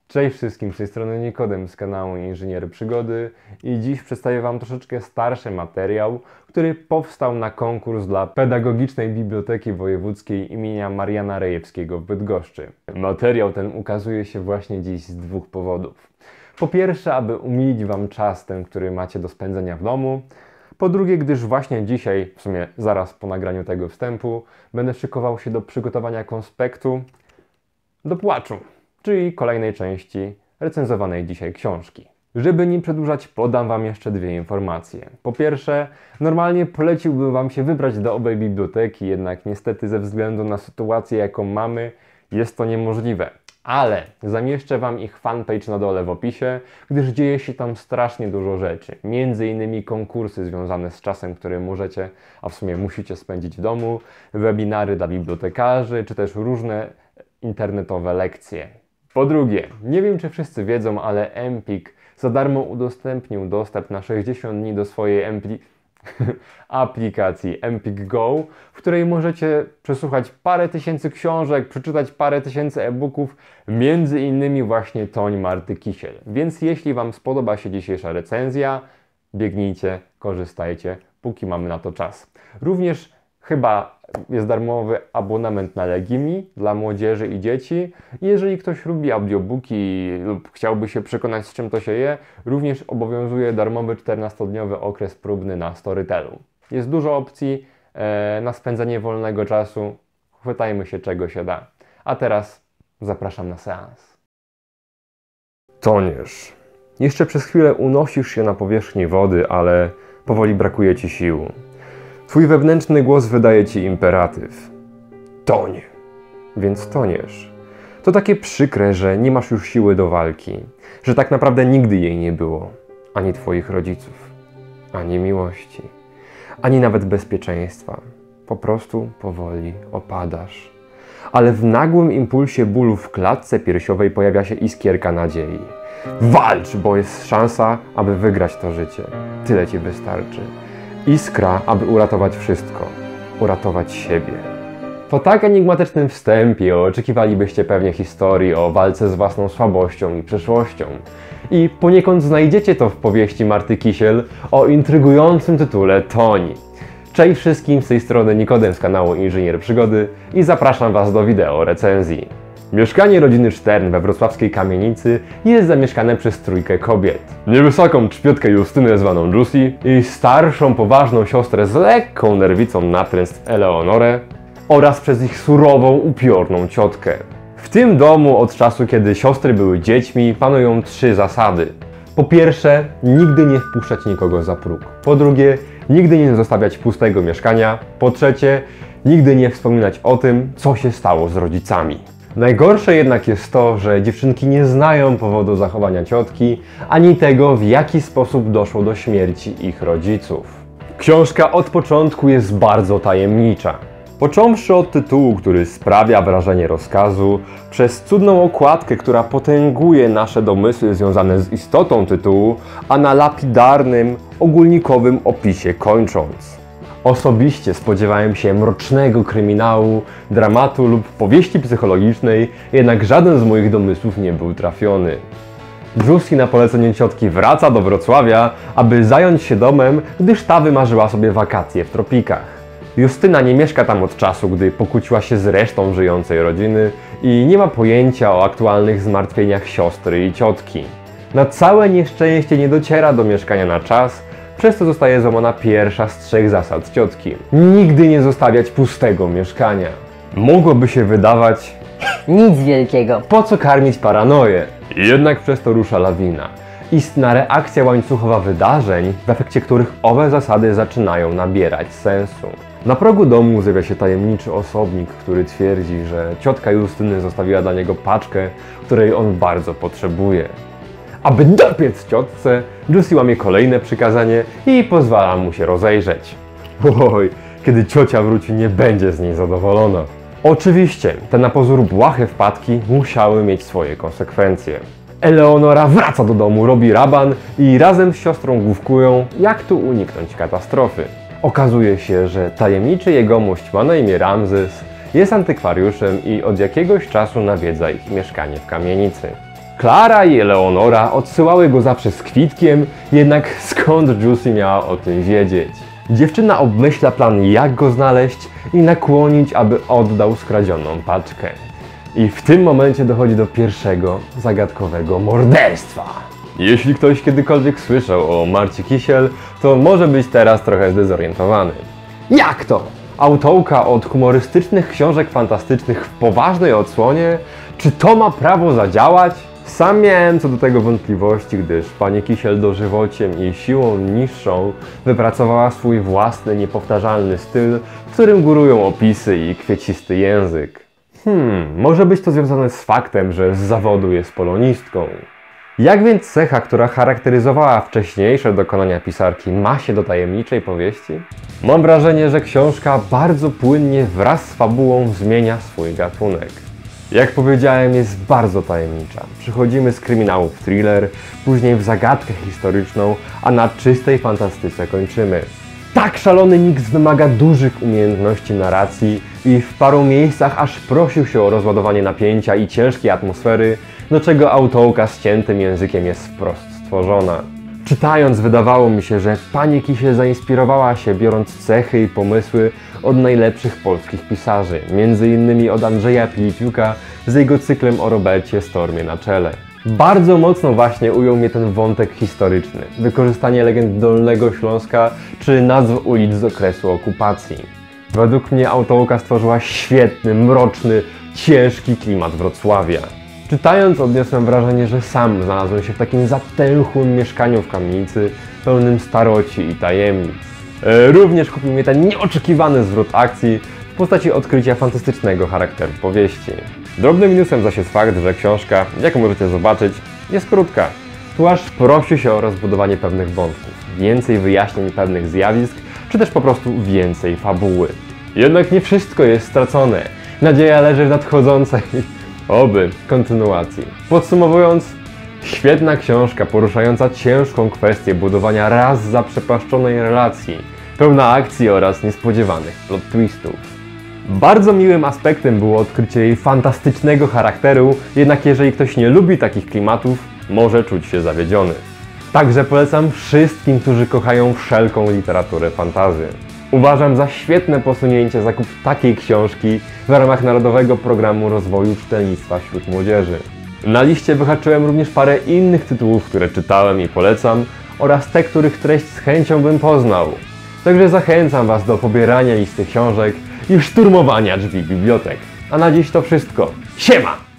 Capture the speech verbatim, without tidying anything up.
Cześć wszystkim, z tej strony Nikodem z kanału Inżynier Przygody i dziś przedstawię Wam troszeczkę starszy materiał, który powstał na konkurs dla Pedagogicznej Biblioteki Wojewódzkiej imienia Mariana Rejewskiego w Bydgoszczy. Materiał ten ukazuje się właśnie dziś z dwóch powodów. Po pierwsze, aby umilić Wam czas ten, który macie do spędzenia w domu. Po drugie, gdyż właśnie dzisiaj, w sumie zaraz po nagraniu tego wstępu, będę szykował się do przygotowania konspektu do płaczu, czyli kolejnej części recenzowanej dzisiaj książki. Żeby nie przedłużać, podam Wam jeszcze dwie informacje. Po pierwsze, normalnie poleciłbym Wam się wybrać do owej biblioteki, jednak niestety ze względu na sytuację, jaką mamy, jest to niemożliwe. Ale zamieszczę Wam ich fanpage na dole w opisie, gdyż dzieje się tam strasznie dużo rzeczy. Między innymi konkursy związane z czasem, który możecie, a w sumie musicie spędzić w domu, webinary dla bibliotekarzy, czy też różne internetowe lekcje. Po drugie, nie wiem czy wszyscy wiedzą, ale Empik za darmo udostępnił dostęp na sześćdziesiąt dni do swojej empli... aplikacji Empik Go, w której możecie przesłuchać parę tysięcy książek, przeczytać parę tysięcy e-booków, między innymi właśnie Toń Marty Kisiel. Więc jeśli Wam spodoba się dzisiejsza recenzja, biegnijcie, korzystajcie, póki mamy na to czas. Również chyba jest darmowy abonament na Legimi dla młodzieży i dzieci. Jeżeli ktoś lubi audiobooki lub chciałby się przekonać, z czym to się je, również obowiązuje darmowy czternastodniowy okres próbny na Storytelu. Jest dużo opcji e, na spędzanie wolnego czasu. Chwytajmy się czego się da. A teraz zapraszam na seans. Toniesz. Jeszcze przez chwilę unosisz się na powierzchni wody, ale powoli brakuje Ci sił. Twój wewnętrzny głos wydaje Ci imperatyw. Toń. Więc toniesz. To takie przykre, że nie masz już siły do walki. Że tak naprawdę nigdy jej nie było. Ani Twoich rodziców. Ani miłości. Ani nawet bezpieczeństwa. Po prostu powoli opadasz. Ale w nagłym impulsie bólu w klatce piersiowej pojawia się iskierka nadziei. Walcz, bo jest szansa, aby wygrać to życie. Tyle Ci wystarczy. Iskra, aby uratować wszystko. Uratować siebie. Po tak enigmatycznym wstępie oczekiwalibyście pewnie historii o walce z własną słabością i przeszłością. I poniekąd znajdziecie to w powieści Marty Kisiel o intrygującym tytule Toń. Cześć wszystkim, z tej strony Nikodem z kanału Inżynier Przygody i zapraszam Was do wideo recenzji. Mieszkanie rodziny Stern we wrocławskiej kamienicy jest zamieszkane przez trójkę kobiet. Niewysoką trzpiotkę Justynę zwaną Lucy i starszą, poważną siostrę z lekką nerwicą natręstw Eleonorę oraz przez ich surową, upiorną ciotkę. W tym domu od czasu, kiedy siostry były dziećmi, panują trzy zasady. Po pierwsze, nigdy nie wpuszczać nikogo za próg. Po drugie, nigdy nie zostawiać pustego mieszkania. Po trzecie, nigdy nie wspominać o tym, co się stało z rodzicami. Najgorsze jednak jest to, że dziewczynki nie znają powodu zachowania ciotki, ani tego, w jaki sposób doszło do śmierci ich rodziców. Książka od początku jest bardzo tajemnicza. Począwszy od tytułu, który sprawia wrażenie rozkazu, przez cudną okładkę, która potęguje nasze domysły związane z istotą tytułu, a na lapidarnym, ogólnikowym opisie kończąc. Osobiście spodziewałem się mrocznego kryminału, dramatu lub powieści psychologicznej, jednak żaden z moich domysłów nie był trafiony. Lucy na polecenie ciotki wraca do Wrocławia, aby zająć się domem, gdyż ta wymarzyła sobie wakacje w tropikach. Justyna nie mieszka tam od czasu, gdy pokłóciła się z resztą żyjącej rodziny i nie ma pojęcia o aktualnych zmartwieniach siostry i ciotki. Na całe nieszczęście nie dociera do mieszkania na czas, przez co zostaje złamana pierwsza z trzech zasad ciotki. Nigdy nie zostawiać pustego mieszkania. Mogłoby się wydawać... Nic wielkiego. Po co karmić paranoję? Jednak przez to rusza lawina. Istna reakcja łańcuchowa wydarzeń, w efekcie których owe zasady zaczynają nabierać sensu. Na progu domu zjawia się tajemniczy osobnik, który twierdzi, że ciotka Justyny zostawiła dla niego paczkę, której on bardzo potrzebuje. Aby dopiec ciotce, Lucy łamie kolejne przykazanie i pozwala mu się rozejrzeć. Oj, kiedy ciocia wróci, nie będzie z niej zadowolona. Oczywiście, te na pozór błahe wpadki musiały mieć swoje konsekwencje. Eleonora wraca do domu, robi raban i razem z siostrą główkują, jak tu uniknąć katastrofy. Okazuje się, że tajemniczy jegomość ma na imię Ramzes, jest antykwariuszem i od jakiegoś czasu nawiedza ich mieszkanie w kamienicy. Klara i Eleonora odsyłały go zawsze z kwitkiem, jednak skąd Juicy miała o tym wiedzieć? Dziewczyna obmyśla plan, jak go znaleźć i nakłonić, aby oddał skradzioną paczkę. I w tym momencie dochodzi do pierwszego zagadkowego morderstwa. Jeśli ktoś kiedykolwiek słyszał o Marcie Kisiel, to może być teraz trochę zdezorientowany. Jak to? Autorka od humorystycznych książek fantastycznych w poważnej odsłonie? Czy to ma prawo zadziałać? Sam miałem co do tego wątpliwości, gdyż pani Kisiel dożywociem i siłą niższą wypracowała swój własny, niepowtarzalny styl, w którym górują opisy i kwiecisty język. Hmm, może być to związane z faktem, że z zawodu jest polonistką. Jak więc cecha, która charakteryzowała wcześniejsze dokonania pisarki, ma się do tajemniczej powieści? Mam wrażenie, że książka bardzo płynnie wraz z fabułą zmienia swój gatunek. Jak powiedziałem, jest bardzo tajemnicza. Przechodzimy z kryminału w thriller, później w zagadkę historyczną, a na czystej fantastyce kończymy. Tak szalony miks wymaga dużych umiejętności narracji i w paru miejscach aż prosił się o rozładowanie napięcia i ciężkiej atmosfery, do czego autorka z ciętym językiem jest wprost stworzona. Czytając, wydawało mi się, że pani Kisiel zainspirowała się, biorąc cechy i pomysły od najlepszych polskich pisarzy, między innymi od Andrzeja Pilipiuka z jego cyklem o Robercie Stormie na czele. Bardzo mocno właśnie ujął mnie ten wątek historyczny, wykorzystanie legend Dolnego Śląska czy nazw ulic z okresu okupacji. Według mnie autorka stworzyła świetny, mroczny, ciężki klimat Wrocławia. Czytając, odniosłem wrażenie, że sam znalazłem się w takim zatęchłym mieszkaniu w kamienicy, pełnym staroci i tajemnic. E, również kupił mnie ten nieoczekiwany zwrot akcji w postaci odkrycia fantastycznego charakteru powieści. Drobnym minusem zaś jest fakt, że książka, jak możecie zobaczyć, jest krótka. Tu aż prosi się o rozbudowanie pewnych wątków, więcej wyjaśnień pewnych zjawisk, czy też po prostu więcej fabuły. Jednak nie wszystko jest stracone. Nadzieja leży w nadchodzącej, oby, kontynuacji. Podsumowując, świetna książka poruszająca ciężką kwestię budowania raz zaprzepaszczonej relacji, pełna akcji oraz niespodziewanych plot twistów. Bardzo miłym aspektem było odkrycie jej fantastycznego charakteru, jednak jeżeli ktoś nie lubi takich klimatów, może czuć się zawiedziony. Także polecam wszystkim, którzy kochają wszelką literaturę fantasy. Uważam za świetne posunięcie zakup takiej książki w ramach Narodowego Programu Rozwoju Czytelnictwa wśród Młodzieży. Na liście wyhaczyłem również parę innych tytułów, które czytałem i polecam, oraz te, których treść z chęcią bym poznał. Także zachęcam Was do pobierania listy książek i szturmowania drzwi bibliotek. A na dziś to wszystko. Siema!